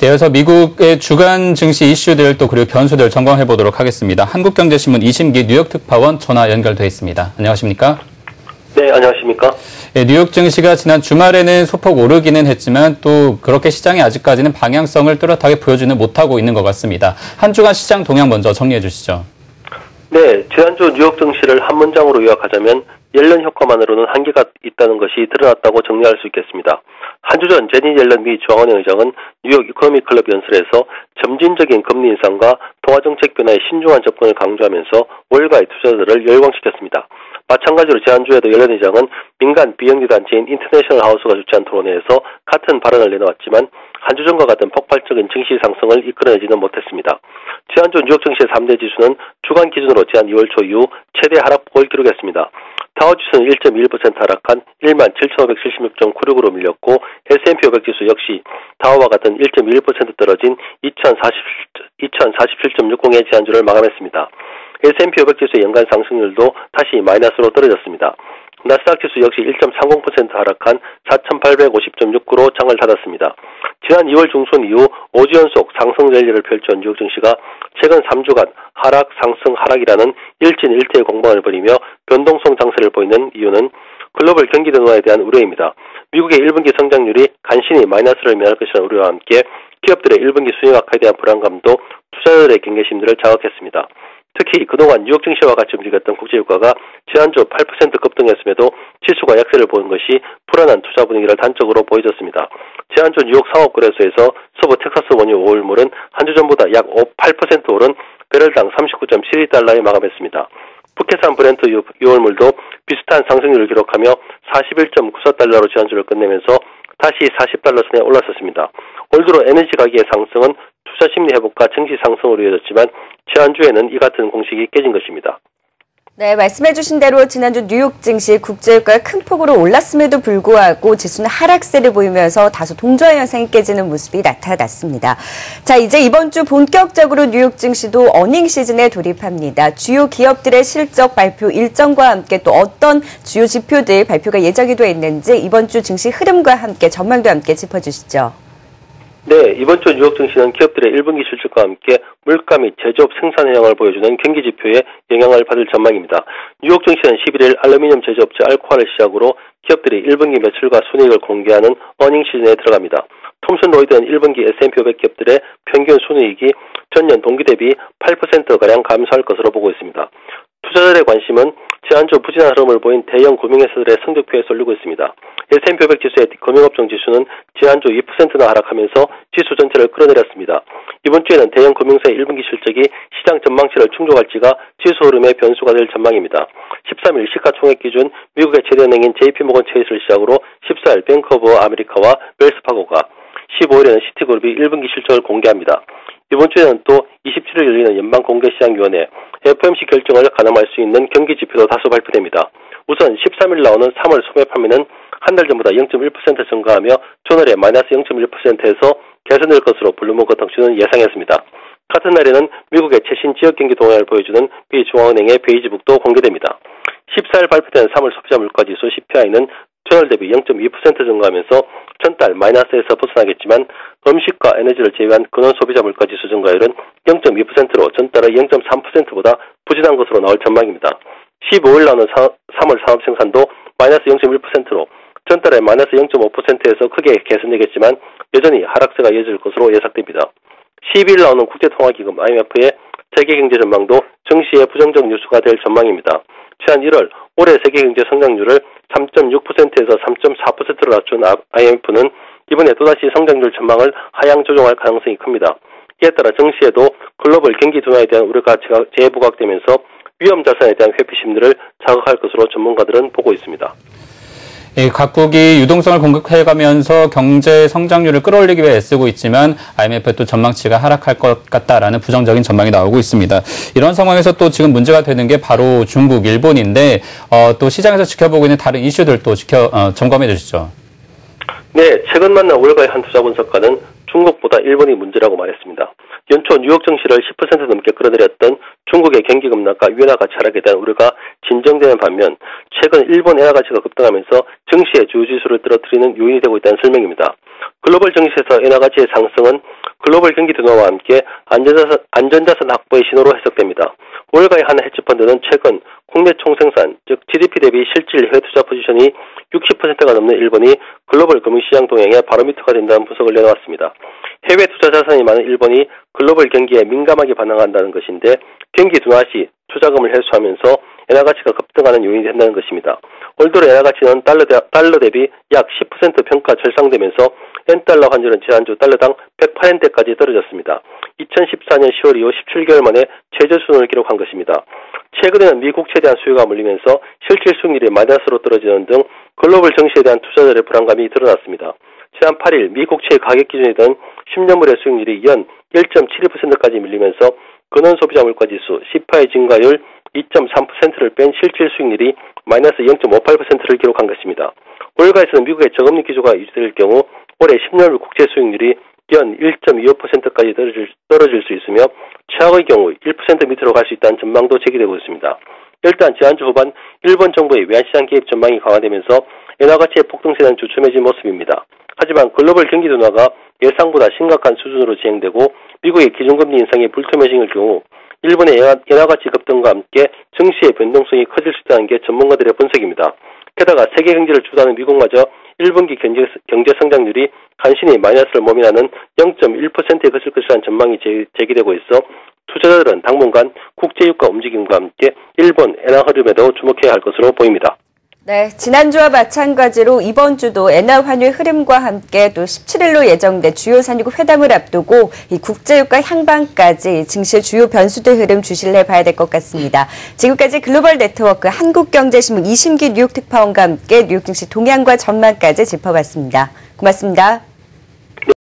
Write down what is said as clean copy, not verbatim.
이어서 미국의 주간 증시 이슈들 또 그리고 변수들 점검해 보도록 하겠습니다. 한국경제신문 이심기 뉴욕 특파원 전화 연결돼 있습니다. 안녕하십니까? 네, 안녕하십니까? 네, 뉴욕 증시가 지난 주말에는 소폭 오르기는 했지만 또 그렇게 시장이 아직까지는 방향성을 뚜렷하게 보여주는 못하고 있는 것 같습니다. 한 주간 시장 동향 먼저 정리해 주시죠. 네, 지난주 뉴욕 증시를 한 문장으로 요약하자면 옐런 효과만으로는 한계가 있다는 것이 드러났다고 정리할 수 있겠습니다. 한 주 전 제니 옐런 미 중앙은행 의장은 뉴욕 이코노믹 클럽 연설에서 점진적인 금리 인상과 통화정책 변화에 신중한 접근을 강조하면서 월가의 투자자들을 열광시켰습니다. 마찬가지로 지난주에도 옐런 의장은 민간 비영리 단체인 인터내셔널 하우스가 주최한 토론회에서 같은 발언을 내놓았지만 한 주 전과 같은 폭발적인 증시 상승을 이끌어내지는 못했습니다. 지난주 뉴욕 증시의 3대 지수는 주간 기준으로 지난 2월 초 이후 최대 하락폭을 기록했습니다. 다우지수는 1.21% 하락한 17,576.96으로 밀렸고 S&P 500 지수 역시 다우와 같은 1.21% 떨어진 2,047.60의 지난주를 마감했습니다. S&P 500 지수의 연간 상승률도 다시 마이너스로 떨어졌습니다. 나스닥 지수 역시 1.30% 하락한 4,850.69로 장을 닫았습니다. 지난 2월 중순 이후 5주 연속 상승 랠리를 펼쳐온 뉴욕 증시가 최근 3주간 하락, 상승, 하락이라는 일진일퇴의 공방을 벌이며 변동성 장세를 보이는 이유는 글로벌 경기 둔화에 대한 우려입니다. 미국의 1분기 성장률이 간신히 마이너스를 면할 것이라는 우려와 함께 기업들의 1분기 수익 악화에 대한 불안감도 투자자들의 경계심들을 자극했습니다. 특히 그동안 뉴욕 증시와 같이 움직였던 국제유가가 지난주 8% 급등했음에도 지수가 약세를 보인 것이 불안한 투자 분위기를 단적으로 보여줬습니다. 지난주 뉴욕 상업거래소에서 서부 텍사스 원유 오일물은 한 주 전보다 약 8% 오른 배럴당 39.72달러에 마감했습니다. 북해산 브렌트 유월물도 비슷한 상승률을 기록하며 41.94달러로 지난주를 끝내면서 다시 40달러 선에 올랐었습니다. 올 들어 에너지 가격의 상승은 투자 심리 회복과 증시 상승으로 이어졌지만 지난주에는 이 같은 공식이 깨진 것입니다. 네, 말씀해 주신 대로 지난주 뉴욕 증시 국제유가가 큰 폭으로 올랐음에도 불구하고 지수는 하락세를 보이면서 다소 동조화 현상이 깨지는 모습이 나타났습니다. 자, 이제 이번 주 본격적으로 뉴욕 증시도 어닝 시즌에 돌입합니다. 주요 기업들의 실적 발표 일정과 함께 또 어떤 주요 지표들 발표가 예정이 돼 있는지 이번 주 증시 흐름과 함께 전망도 함께 짚어주시죠. 네, 이번 주 뉴욕 증시는 기업들의 1분기 실적과 함께 물가 및 제조업 생산 현황을 보여주는 경기 지표에 영향을 받을 전망입니다. 뉴욕 증시는 11일 알루미늄 제조업체 알코아를 시작으로 기업들이 1분기 매출과 순이익을 공개하는 어닝 시즌에 들어갑니다. 톰슨 로이드는 1분기 S&P 500 기업들의 평균 순이익이 전년 동기 대비 8%가량 감소할 것으로 보고 있습니다. 투자자들의 관심은 지난주 부진한 흐름을 보인 대형 금융회사들의 성적표에 쏠리고 있습니다. S&P 500 지수의 금융업종 지수는 지난주 2%나 하락하면서 지수 전체를 끌어내렸습니다. 이번 주에는 대형 금융사의 1분기 실적이 시장 전망치를 충족할지가 지수 흐름의 변수가 될 전망입니다. 13일 시가총액 기준 미국의 최대 은행인 JP모건 체이스를 시작으로 14일 뱅크 오브 아메리카와 웰스파고가 15일에는 시티그룹이 1분기 실적을 공개합니다. 이번 주에는 또 27일 열리는 연방공개시장위원회 FOMC 결정을 가늠할 수 있는 경기 지표도 다수 발표됩니다. 우선 13일 나오는 3월 소매 판매는 한 달 전보다 0.1% 증가하며 전월에 마이너스 0.1%에서 개선될 것으로 블룸버그 통신은 예상했습니다. 같은 날에는 미국의 최신 지역 경기 동향을 보여주는 미 중앙은행의 베이지북도 공개됩니다. 14일 발표된 3월 소비자 물가지수 CPI는 전월 대비 0.2% 증가하면서 전달 마이너스에서 벗어나겠지만 음식과 에너지를 제외한 근원 소비자 물가지수 증가율은 0.2%로 전달의 0.3%보다 부진한 것으로 나올 전망입니다. 15일 나오는 3월 산업생산도 마이너스 0.1%로 전달의 마이너스 0.5%에서 크게 개선되겠지만 여전히 하락세가 이어질 것으로 예상됩니다. 12일 나오는 국제통화기금 IMF의 세계경제 전망도 증시의 부정적 뉴스가 될 전망입니다. 지난 1월 올해 세계경제 성장률을 3.6%에서 3.4%로 낮춘 IMF는 이번에 또다시 성장률 전망을 하향 조정할 가능성이 큽니다. 이에 따라 증시에도 글로벌 경기 둔화에 대한 우려가 재부각되면서 위험 자산에 대한 회피 심리를 자극할 것으로 전문가들은 보고 있습니다. 각국이 유동성을 공급해가면서 경제 성장률을 끌어올리기 위해 애쓰고 있지만 IMF의 또 전망치가 하락할 것 같다라는 부정적인 전망이 나오고 있습니다. 이런 상황에서 또 지금 문제가 되는 게 바로 중국, 일본인데 또 시장에서 지켜보고 있는 다른 이슈들도 점검해 주시죠. 네, 최근 만난 월가의 한 투자 분석가는 중국보다 일본이 문제라고 말했습니다. 연초 뉴욕 증시를 10% 넘게 끌어들였던 중국의 경기 급락과 위안화 가치 하락에 대한 우려가 진정되는 반면 최근 일본 엔화 가치가 급등하면서 증시의 주요 지수를 떨어뜨리는 요인이 되고 있다는 설명입니다. 글로벌 증시에서 엔화 가치의 상승은 글로벌 경기 둔화와 함께 안전자산 확보의 신호로 해석됩니다. 월가의 한 헤지펀드는 최근 국내 총생산, 즉 GDP 대비 실질 해외 투자 포지션이 60%가 넘는 일본이 글로벌 금융시장 동향의 바로미터가 된다는 분석을 내놓았습니다. 해외 투자 자산이 많은 일본이 글로벌 경기에 민감하게 반응한다는 것인데 경기 둔화 시 투자금을 회수하면서 엔화 가치가 급등하는 요인이 된다는 것입니다. 올 들어 엔화 가치는 달러 대비 약 10% 평가 절상되면서 엔달러 환율은 지난주 달러당 108엔대까지 떨어졌습니다. 2014년 10월 이후 17개월 만에 최저 수준을 기록한 것입니다. 최근에는 미 국채에 대한 수요가 몰리면서 실질 수익률이 마이너스로 떨어지는 등 글로벌 증시에 대한 투자자들의 불안감이 드러났습니다. 지난 8일 미 국채의 가격 기준이던 10년물의 수익률이 연 1.72%까지 밀리면서 근원 소비자 물가지수 CPI 증가율 2.3%를 뺀 실질 수익률이 마이너스 0.58%를 기록한 것입니다. 월가에서는 미국의 저금리 기조가 유지될 경우 올해 10년물 국채 수익률이 연 1.25%까지 떨어질 수 있으며 최악의 경우 1% 밑으로 갈 수 있다는 전망도 제기되고 있습니다. 일단 지난주 후반 일본 정부의 외환시장 개입 전망이 강화되면서 엔화 가치의 폭등세는 주춤해진 모습입니다. 하지만 글로벌 경기 둔화가 예상보다 심각한 수준으로 진행되고 미국의 기준금리 인상이 불투명해질 경우 일본의 엔화 가치 급등과 함께 증시의 변동성이 커질 수 있다는 게 전문가들의 분석입니다. 게다가 세계 경제를 주도하는 미국마저 1분기 경제 성장률이 간신히 마이너스를 모면하는 0.1%에 그칠 것이라는 전망이 제기되고 있어 투자자들은 당분간 국제유가 움직임과 함께 일본 엔화 흐름에도 주목해야 할 것으로 보입니다. 네, 지난주와 마찬가지로 이번 주도 엔화 환율 흐름과 함께 또 17일로 예정된 주요 산유국 회담을 앞두고 이 국제유가 향방까지 증시의 주요 변수들 흐름 주시를 해봐야 될 것 같습니다. 지금까지 글로벌 네트워크 한국경제신문 이심기 뉴욕 특파원과 함께 뉴욕 증시 동향과 전망까지 짚어봤습니다. 고맙습니다.